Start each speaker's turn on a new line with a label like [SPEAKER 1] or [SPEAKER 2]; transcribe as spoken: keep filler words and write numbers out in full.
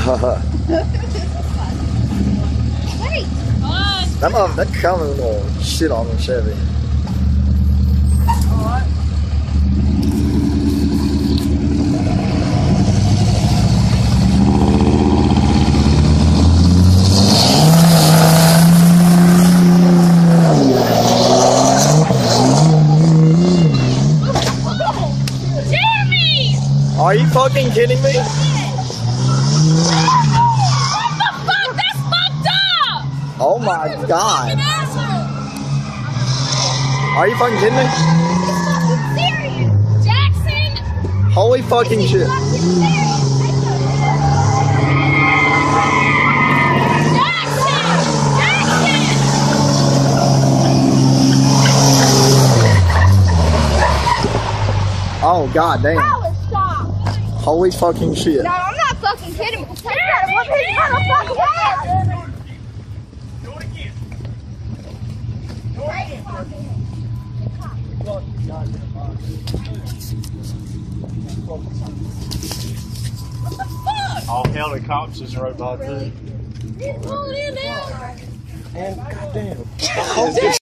[SPEAKER 1] Wait.
[SPEAKER 2] That mother, that Calvin will shit on the Chevy.
[SPEAKER 1] Alright.
[SPEAKER 2] Are you fucking kidding me?
[SPEAKER 1] What the fuck? That's fucked up!
[SPEAKER 2] Oh my god. Are you fucking kidding me?
[SPEAKER 1] Serious, Jackson!
[SPEAKER 2] Holy fucking shit. Oh god damn. Holy fucking shit.
[SPEAKER 1] No, I'm not fucking kidding. Take that one his motherfucking ass.
[SPEAKER 3] Do it again. Do it again. All hell, the cops is right by too.
[SPEAKER 1] Pull it in there.
[SPEAKER 2] And goddamn.